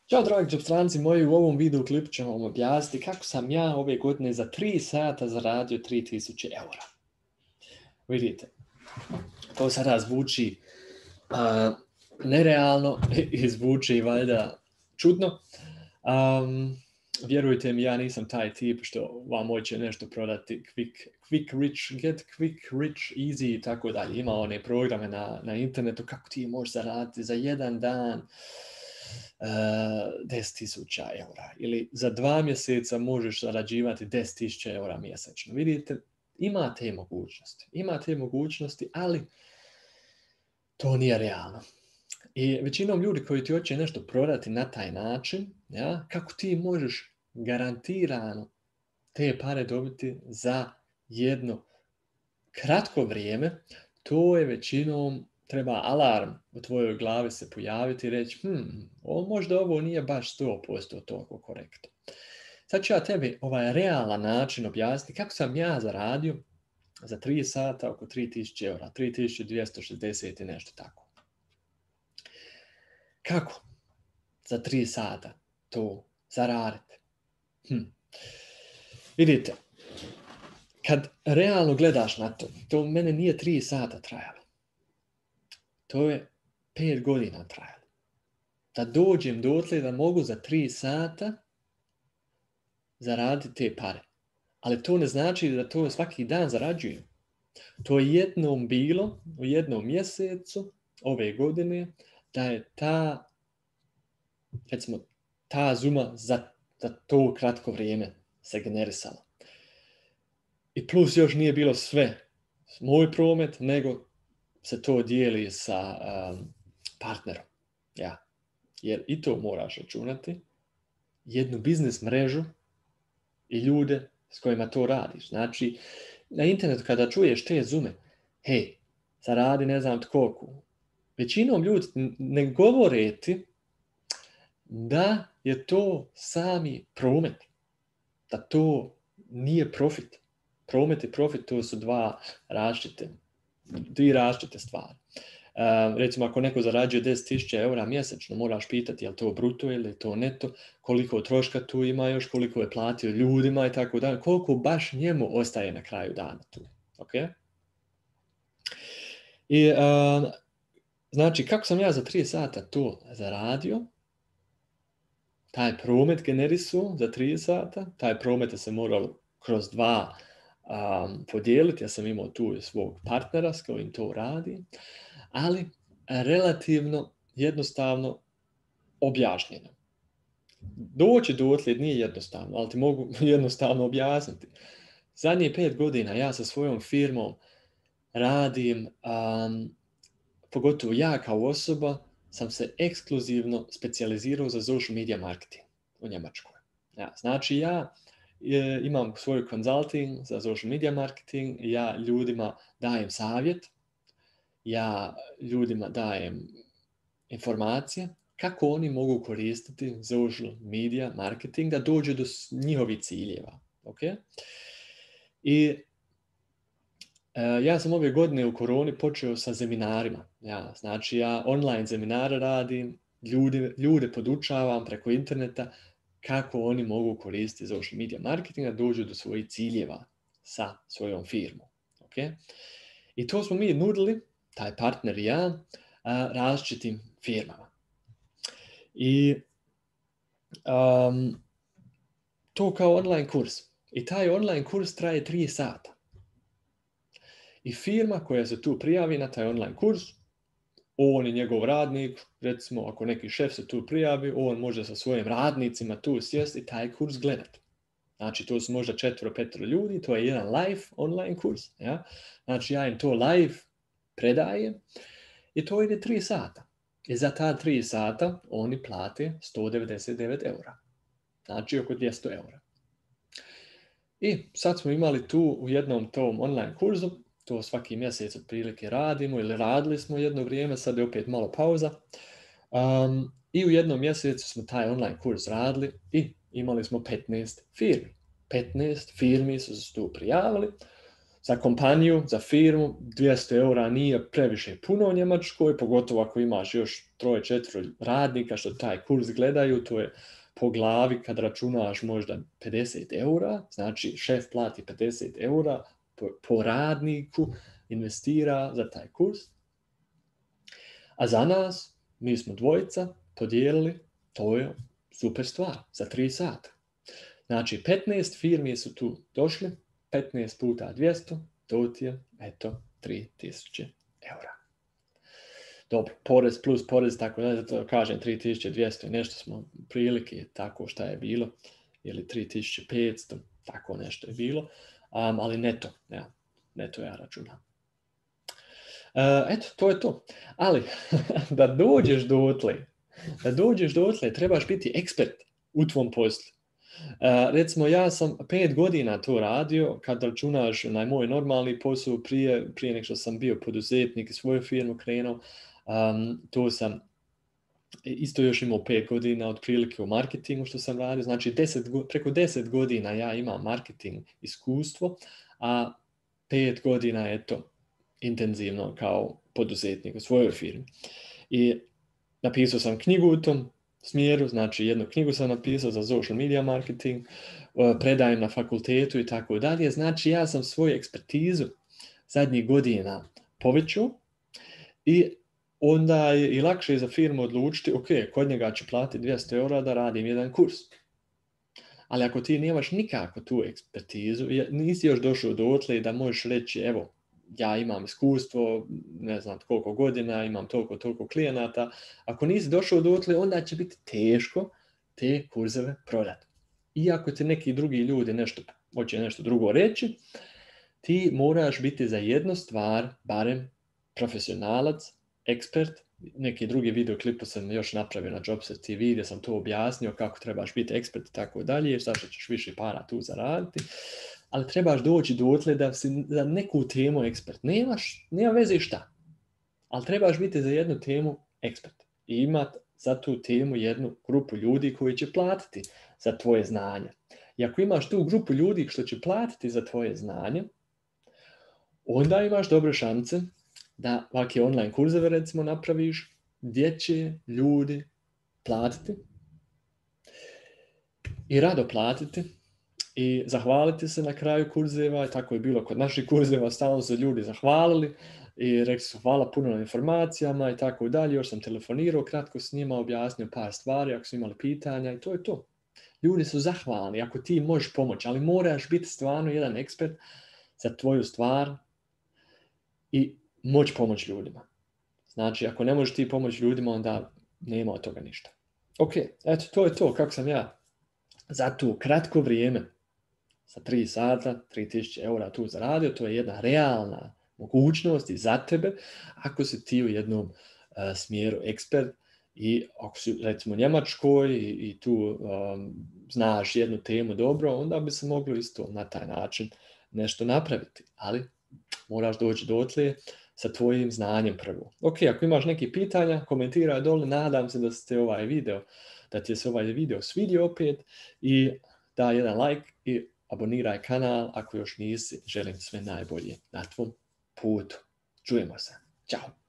Ćao dragi džepstranci moji, u ovom videu klipu ćemo vam objasniti kako sam ja ove godine za 3 sata zaradio 3000 eura. Vidite, to sada zvuči nerealno i zvuči valjda čudno. Vjerujte mi, ja nisam taj tip što vam hoće nešto prodati quick rich, get quick rich, easy i tako dalje. Ima one programe na internetu kako ti možeš zaraditi za jedan dan 10.000 eura ili za 2 mjeseca možeš zarađivati 10.000 eura mjesečno. Vidite, ima te mogućnosti, ali to nije realno. I većinom ljudi koji ti hoće nešto prodati na taj način, ja, kako ti možeš garantirano te pare dobiti za jedno kratko vrijeme, to je većinom treba alarm u tvojoj glavi se pojaviti i reći možda ovo nije baš 100% toliko korektno. Sad ću ja tebi ovaj realan način objasniti kako sam ja zaradio za 3 sata oko 3000 eura, 3260 i nešto tako. Kako za 3 sata to zaraditi? Vidite, kad realno gledaš na to mene nije 3 sata trajalo. To je 5 godina trajalo. Da dođem dotle da mogu za 3 sata zaraditi te pare. Ali to ne znači da to svaki dan zarađujem. To je jednom bilo u jednom mjesecu ove godine da je ta suma za to kratko vrijeme se generisala. I plus još nije bilo sve moj promet, nego se to dijeli sa partnerom. Ja. Jer i to moraš računati. Jednu biznis mrežu i ljude s kojima to radiš. Znači, na internetu kada čuješ te sume, zaradi ne znam koliko, većinom ljudi ne govore ti da je to sami promet. Da to nije profit. Promet i profit to su dvije različite stvari. Recimo, ako neko zarađuje 10.000 eura mjesečno, moraš pitati je li to bruto ili je to neto, koliko troška tu ima još, koliko je platio ljudima i tako dalje, koliko baš njemu ostaje na kraju dana tu. Okay? I znači, kako sam ja za 3 sata to zaradio, taj promet generisuo za 3 sata, taj promet se moralo kroz 2 podijeliti, ja sam imao tu svog partnera s kojim to radi, ali relativno jednostavno objašnjeno. Doći dotle nije jednostavno, ali ti mogu jednostavno objasniti. Zadnjih 5 godina ja sa svojom firmom radim, pogotovo ja kao osoba, sam se ekskluzivno specijalizirao za social media marketing u Njemačkoj. Ja, znači ja imam svoj consulting za social media marketing, ja ljudima dajem savjet, ja ljudima dajem informacije kako oni mogu koristiti social media marketing da dođu do njihovih ciljeva. Okay? I ja sam ove godine u koroni počeo sa seminarima. Znači ja online seminare radim, ljude podučavam preko interneta kako oni mogu koristiti social media marketing da dođu do svojih ciljeva sa svojom firmom. Okay? I to smo mi nudili, taj partner i ja, različitim firmama. I to kao online kurs. I taj online kurs traje 3 sata. I firma koja se tu prijavi na taj online kurs, on je njegov radnik, recimo ako neki šef se tu prijavi, on može sa svojim radnicima tu sjesti i taj kurs gledati. Znači to su možda 4-5 ljudi, to je jedan live online kurs. Ja? Znači ja im to live predajem i to ide 3 sata. I za ta 3 sata oni plate 199 eura. Znači oko 200 eura. I sad smo imali tu u jednom tom online kursu, to svaki mjesec otprilike radimo ili radili smo jedno vrijeme, sad je opet malo pauza. I u jednom mjesecu smo taj online kurs radili i imali smo 15 firmi. 15 firmi su se tu prijavili za kompaniju, za firmu, 200 eura nije previše puno u Njemačkoj, pogotovo ako imaš još 3-4 radnika što taj kurs gledaju, to je po glavi kad računaš možda 50 eura, znači šef plati 50 eura po radniku, investira za taj kurs. A za nas, mi smo dvojica podijelili, to je super stvar, za 3 sata. Znači, 15 firmi su tu došli, 15 puta 200, to ti je, eto, 3000 eura. Dobro, porez plus porez, tako da zato kažem 3200, nešto smo prilike tako šta je bilo, ili 3500, tako nešto je bilo, ali neto, ja, neto ja računam. Eto, to je to. Ali, da dođeš dotle, trebaš biti ekspert u tvom poslu. Recimo, ja sam 5 godina to radio, kad računaš na moj normalni posao prije nego što sam bio poduzetnik i svoju firmu krenuo, to sam isto još imao 5 godina otprilike u marketingu što sam radio, znači preko 10 godina ja imam marketing iskustvo, a 5 godina je to intenzivno kao poduzetnik u svojoj firmi. I napisao sam knjigu u tom smjeru, znači jednu knjigu sam napisao za social media marketing, predajem na fakultetu i tako dalje. Znači ja sam svoju ekspertizu zadnjih godina povećao i onda je i lakše za firmu odlučiti, ok, kod njega ću platiti 200 eura da radim jedan kurs. Ali ako ti nemaš nikako tu ekspertizu, nisi još došao dotle da možeš reći, evo, ja imam iskustvo, ne znam koliko godina, imam toliko klijenata. Ako nisi došao dotle, onda će biti teško te kurzeve prodati. Iako ti neki drugi ljudi hoće nešto drugo reći, ti moraš biti za jednu stvar, barem profesionalac, ekspert. Neki drugi videoklip sam još napravio na Jobster TV gdje sam to objasnio kako trebaš biti ekspert i tako dalje, zašto ćeš više para tu zaraditi. Ali trebaš doći dotle da si za neku temu ekspert. Nema veze šta. Ali trebaš biti za jednu temu ekspert. I imati za tu temu jednu grupu ljudi koji će platiti za tvoje znanje. I ako imaš tu grupu ljudi što će platiti za tvoje znanje, onda imaš dobre šanse da ovakve online kurzeve recimo napraviš gdje će ljudi platiti i rado platiti i zahvaliti se na kraju kurzeva, i tako je bilo kod naših kurzeva, stalno su ljudi zahvalili i rekli su hvala puno na informacijama i tako dalje, još sam telefonirao, kratko s njima, objasnio par stvari ako su imali pitanja i to je to. Ljudi su zahvalni ako ti možeš pomoći, ali moraš biti stvarno jedan ekspert za tvoju stvar i moći pomoći ljudima. Znači, ako ne možeš ti pomoći ljudima, onda nema od toga ništa. Ok, eto, to je to kako sam ja za tu kratko vrijeme sa 3 sata, 3000 eura tu zaradio. To je jedna realna mogućnost i za tebe ako si ti u jednom smjeru ekspert i ako si recimo u Njemačkoj i tu znaš jednu temu dobro, onda bi se moglo isto na taj način nešto napraviti. Ali moraš doći dotle sa tvojim znanjem prvo. Ok, ako imaš neke pitanja, komentiraj dole, nadam se da ti se ovaj video svidio opet i daj jedan like i aboniraj kanal ako još nisi. Želim sve najbolje na tvom putu. Čujemo se. Ćao.